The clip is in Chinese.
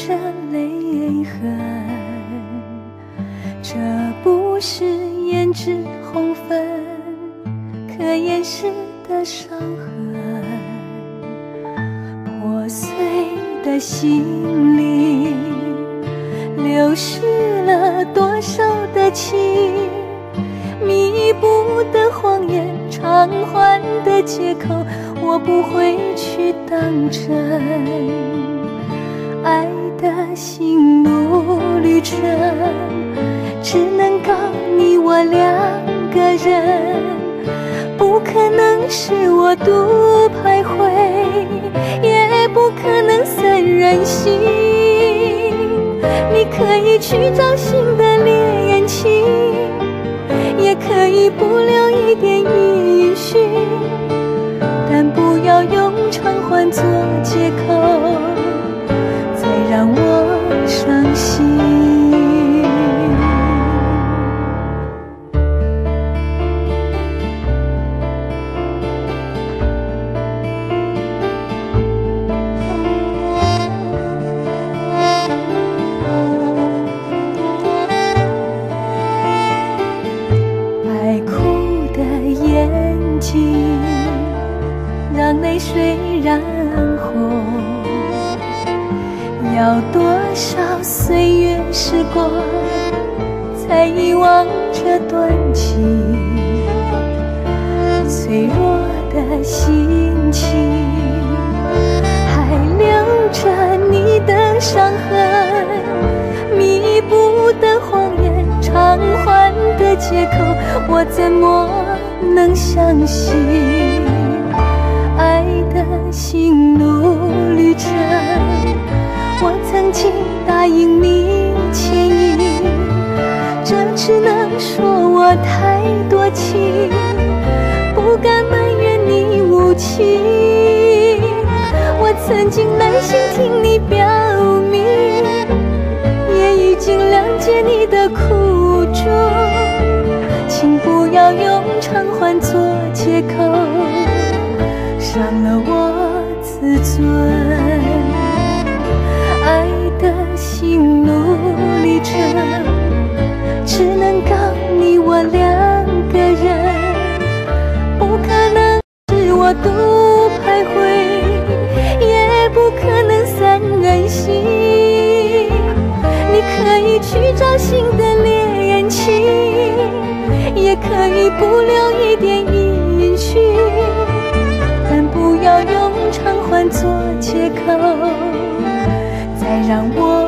着泪痕，这不是胭脂红粉可掩饰的伤痕。破碎的心灵流失了多少的情，弥补的谎言，偿还的借口，我不会去当真。爱的心路旅程，只能够你我两个人，不可能是我独徘徊，也不可能三人行。你可以去找新的恋情，也可以不留一点音讯，但不要用偿还做借口，再让我伤心。让泪水染红，要多少岁月时光才遗忘这段情？脆弱的心情还留着你的伤痕，弥补的谎言，偿还的借口，我怎么能相信？爱的心路旅程，我曾经答应你牵引，这只能说我太多情，不敢埋怨你无情。我曾经耐心听你表明，也已经谅解你的苦衷，请不要用偿还做借口，伤了我自尊。爱的心路历程，只能够你我两个人，不可能是我独徘徊，也不可能三人行。你可以去找新的恋情，也可以不留一点音讯，不要用偿还做借口，再让我